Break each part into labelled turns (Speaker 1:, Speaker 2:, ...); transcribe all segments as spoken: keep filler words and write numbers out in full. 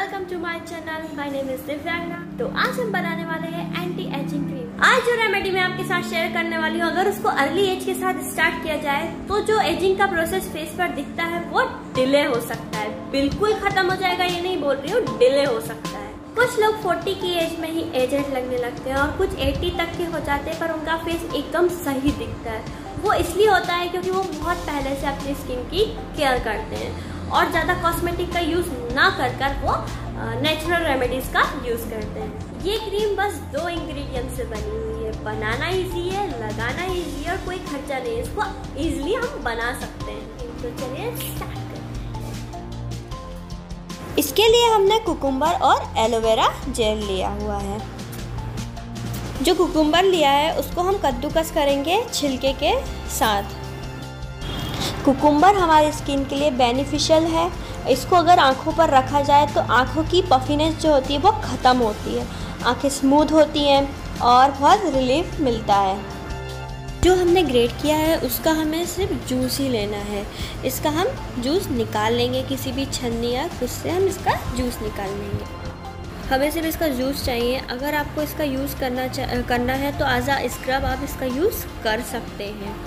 Speaker 1: Welcome to my channel. My name is Divyangana. तो आज हम बनाने वाले हैं एंटी एजिंग क्रीम। आज जो रेमेडी मैं आपके साथ शेयर करने वाली हूँ, अगर उसको अर्ली एज के साथ स्टार्ट किया जाए तो जो एजिंग का प्रोसेस फेस पर दिखता है वो डिले हो सकता है। बिल्कुल खत्म हो जाएगा ये नहीं बोल रही हूँ, डिले हो सकता है। कुछ लोग चालीस की एज में ही एजेड लगने लगते हैं और कुछ अस्सी तक के हो जाते हैं, पर उनका फेस एकदम सही दिखता है। वो इसलिए होता है क्योंकि वो बहुत पहले से अपनी स्किन की केयर करते हैं और ज़्यादा कॉस्मेटिक का यूज़ ना कर कर वो नेचुरल रेमेडीज का यूज़ करते हैं। ये क्रीम बस दो इंग्रेडिएंट से बनी हुई है। बनाना इजी है, लगाना इजी है और कोई खर्चा नहीं है। इसको इजीली हम बना सकते हैं। तो चलिए स्टार्ट करते हैं।
Speaker 2: इसके लिए हमने कुकुम्बर और एलोवेरा जेल लिया हुआ है। जो कुकुम्बर लिया है उसको हम कद्दूकस करेंगे छिलके के साथ। कुकुम्बर हमारी स्किन के लिए बेनिफिशियल है। इसको अगर आँखों पर रखा जाए तो आँखों की पफीनेस जो होती है वो ख़त्म होती है, आँखें स्मूथ होती हैं और बहुत रिलीफ मिलता है। जो हमने ग्रेट किया है उसका हमें सिर्फ जूस ही लेना है। इसका हम जूस निकाल लेंगे, किसी भी छन्नी या कुछ से हम इसका जूस निकाल लेंगे। हमें सिर्फ इसका जूस चाहिए। अगर आपको इसका यूज़ करना करना है तो एज अ स्क्रब आप इसका यूज़ कर सकते हैं।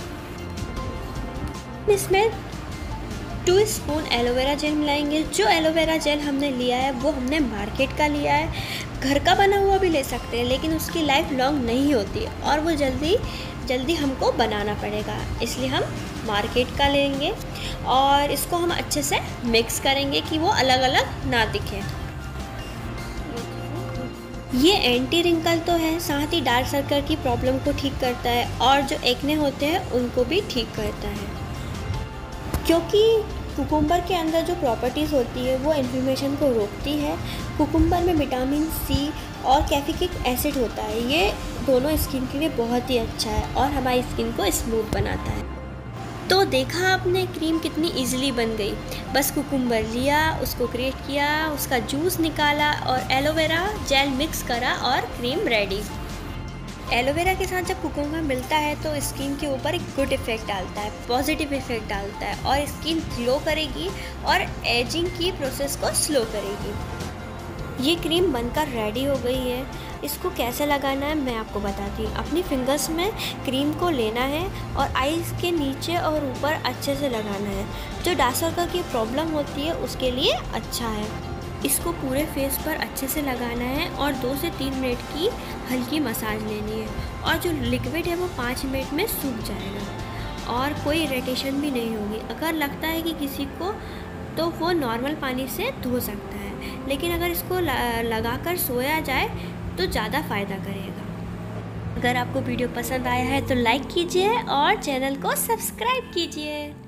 Speaker 2: इसमें टू स्पून एलोवेरा जेल मिलाएंगे। जो एलोवेरा जेल हमने लिया है वो हमने मार्केट का लिया है। घर का बना हुआ भी ले सकते हैं, लेकिन उसकी लाइफ लॉन्ग नहीं होती और वो जल्दी जल्दी हमको बनाना पड़ेगा, इसलिए हम मार्केट का लेंगे और इसको हम अच्छे से मिक्स करेंगे कि वो अलग अलग ना दिखे। ये एंटी रिंकल तो है, साथ ही डार्क सर्कल की प्रॉब्लम को ठीक करता है और जो एक्ने होते हैं उनको भी ठीक करता है। क्योंकि कुकुम्बर के अंदर जो प्रॉपर्टीज़ होती है वो इन्फ्लेमेशन को रोकती है। कुकुम्बर में विटामिन सी और कैफिकिक एसिड होता है। ये दोनों स्किन के लिए बहुत ही अच्छा है और हमारी स्किन को स्मूथ बनाता है। तो देखा आपने क्रीम कितनी इजीली बन गई। बस कुकुम्बर लिया, उसको ग्रेट किया, उसका जूस निकाला और एलोवेरा जेल मिक्स करा और क्रीम रेडी। एलोवेरा के साथ जब कुकुम्बर मिलता है तो स्किन के ऊपर एक गुड इफेक्ट डालता है, पॉजिटिव इफेक्ट डालता है और स्किन ग्लो करेगी और एजिंग की प्रोसेस को स्लो करेगी। ये क्रीम बनकर रेडी हो गई है। इसको कैसे लगाना है मैं आपको बताती हूँ। अपनी फिंगर्स में क्रीम को लेना है और आईज के नीचे और ऊपर अच्छे से लगाना है। जो डार्क सर्कल की प्रॉब्लम होती है उसके लिए अच्छा है। इसको पूरे फेस पर अच्छे से लगाना है और दो से तीन मिनट की हल्की मसाज लेनी है और जो लिक्विड है वो पाँच मिनट में सूख जाएगा और कोई इरिटेशन भी नहीं होगी। अगर लगता है कि किसी को तो वो नॉर्मल पानी से धो सकता है, लेकिन अगर इसको लगाकर सोया जाए तो ज़्यादा फ़ायदा करेगा। अगर आपको वीडियो पसंद आया है तो लाइक कीजिए और चैनल को सब्सक्राइब कीजिए।